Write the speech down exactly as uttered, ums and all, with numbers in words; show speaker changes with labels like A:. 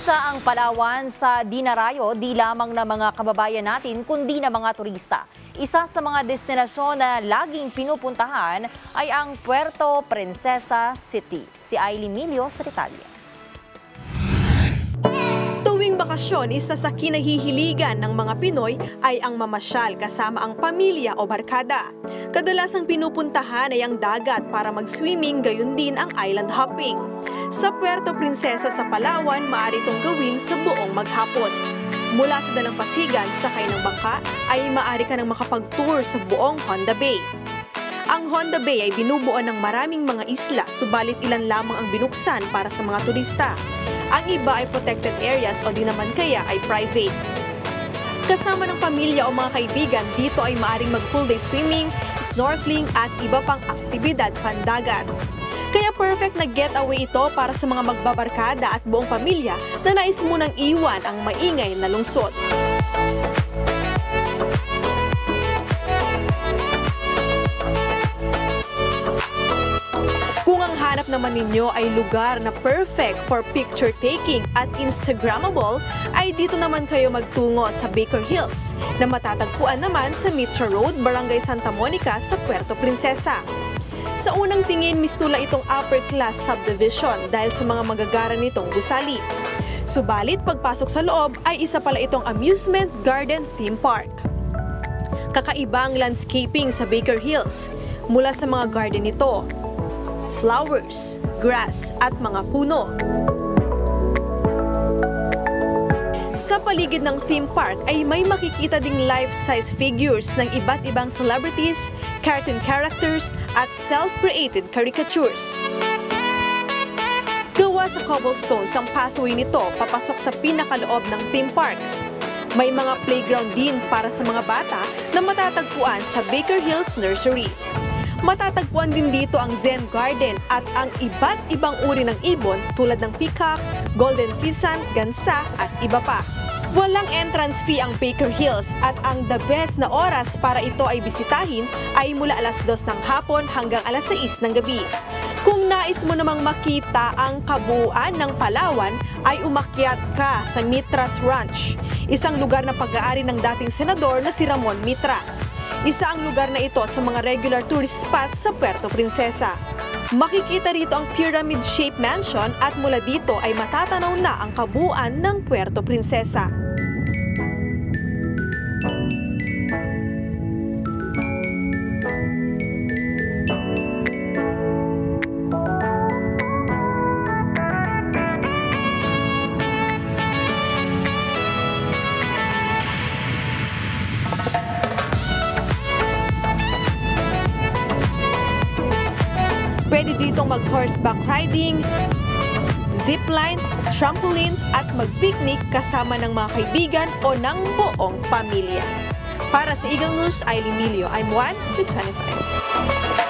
A: Isa ang Palawan sa dinarayo di lamang ng mga kababayan natin kundi na mga turista. Isa sa mga destinasyon na laging pinupuntahan ay ang Puerto Princesa City. Si Ailey Milio sa detalye.
B: Tuwing bakasyon, isa sa kinahihiligan ng mga Pinoy ay ang mamasyal kasama ang pamilya o barkada. Kadalasang pinupuntahan ay ang dagat para mag-swimming, gayon din ang island hopping. Sa Puerto Princesa sa Palawan, maaari itong gawin sa buong maghapon. Mula sa Dalampasigan, sakay ng bangka, ay maaari ka nang makapag-tour sa buong Honda Bay. Ang Honda Bay ay binubuo ng maraming mga isla, subalit ilan lamang ang binuksan para sa mga turista. Ang iba ay protected areas o di naman kaya ay private. Kasama ng pamilya o mga kaibigan, dito ay maaring mag-full day swimming, snorkeling at iba pang aktibidad pandagat. Kaya perfect na getaway ito para sa mga magbabarkada at buong pamilya na nais munang iwan ang maingay na lungsod. Kung ang hanap naman ninyo ay lugar na perfect for picture taking at Instagrammable, ay dito naman kayo magtungo sa Baker Hills na matatagpuan naman sa Mitra Road, Barangay Santa Monica sa Puerto Princesa. Sa unang tingin, mistula itong upper class subdivision dahil sa mga magagara nitong gusali. Subalit, pagpasok sa loob ay isa pala itong amusement garden theme park. Kakaiba ang landscaping sa Baker Hills. Mula sa mga garden nito, flowers, grass at mga puno. Sa paligid ng theme park ay may makikita ding life-size figures ng iba't ibang celebrities, cartoon characters at self-created caricatures. Gawa sa cobblestones ang pathway nito papasok sa pinakaloob ng theme park. May mga playground din para sa mga bata na matatagpuan sa Baker Hills Nursery. Matatagpuan din dito ang Zen Garden at ang iba't ibang uri ng ibon tulad ng peacock, golden pheasant, gansa at iba pa. Walang entrance fee ang Baker Hills at ang the best na oras para ito ay bisitahin ay mula alas dos ng hapon hanggang alas sais ng gabi. Kung nais mo namang makita ang kabuuan ng Palawan ay umakyat ka sa Mitra's Ranch, isang lugar na pag-aari ng dating senador na si Ramon Mitra. Isa ang lugar na ito sa mga regular tourist spots sa Puerto Princesa. Makikita rito ang pyramid-shaped mansion at mula dito ay matatanaw na ang kabuuan ng Puerto Princesa. Pwede ditong mag-horseback riding, zipline, trampoline at mag-picnic kasama ng mga kaibigan o ng buong pamilya. Para sa Eagle News, Ailey Milio, I'm one to twenty-five.